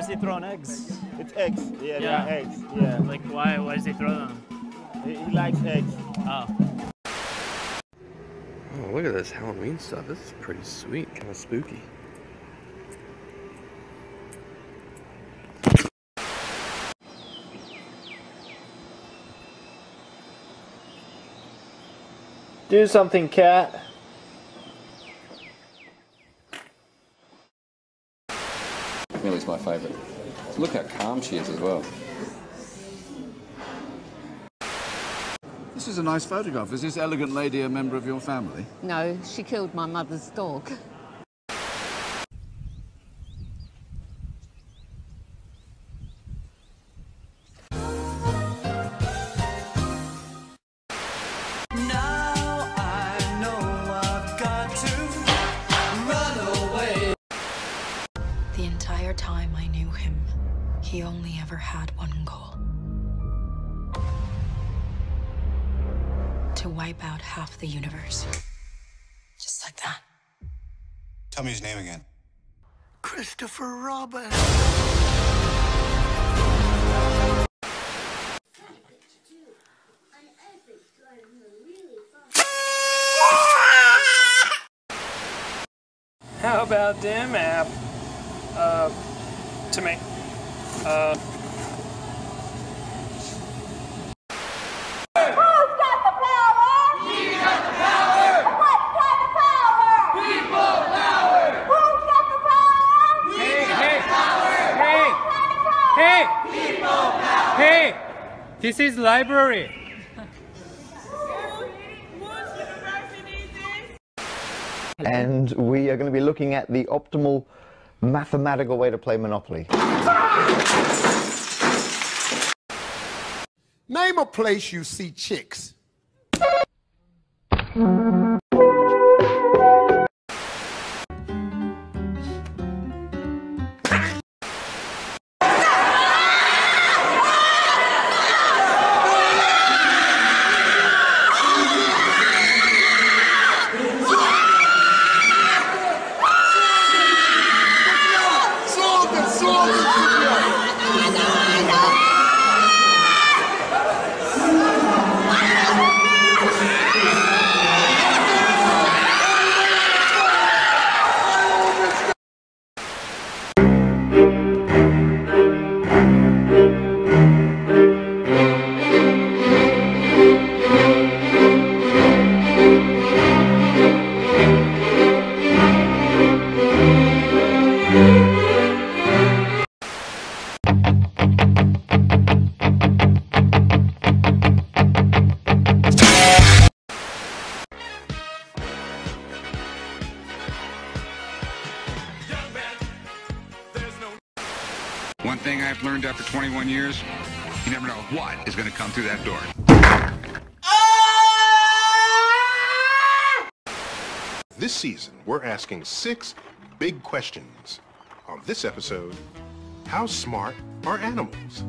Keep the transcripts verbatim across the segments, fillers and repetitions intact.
has he thrown eggs? It's eggs. Yeah, Yeah. they're eggs. Yeah. Like, why, why does he throw them? He, he likes eggs. Oh. Oh, look at this Halloween stuff. This is pretty sweet, kind of spooky. Do something, cat. Millie's my favourite. Look how calm she is as well. This is a nice photograph. Is this elegant lady a member of your family? No, she killed my mother's dog. The entire time I knew him, he only ever had one goal. To wipe out half the universe. Just like that. Tell me his name again. Christopher Robin. How about them app? Uh, to me. Uh. Hey! This is library. And we are going to be looking at the optimal mathematical way to play Monopoly. Name a place you see chicks. One thing I've learned after twenty-one years, you never know what is going to come through that door. This season, we're asking six big questions. On this episode, how smart are animals?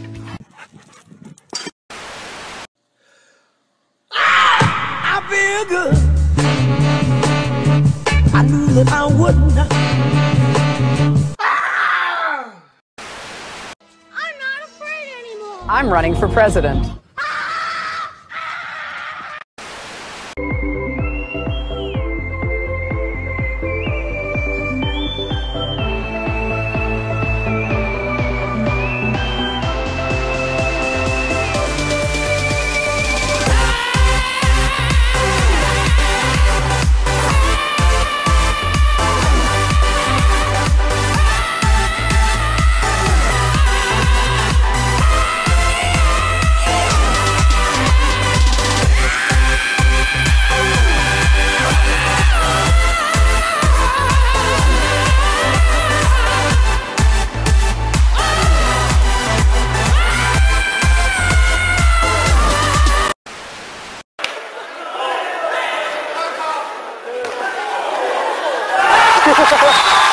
I feel good. I knew that I wouldn't. I'm running for president. Ha ha ha!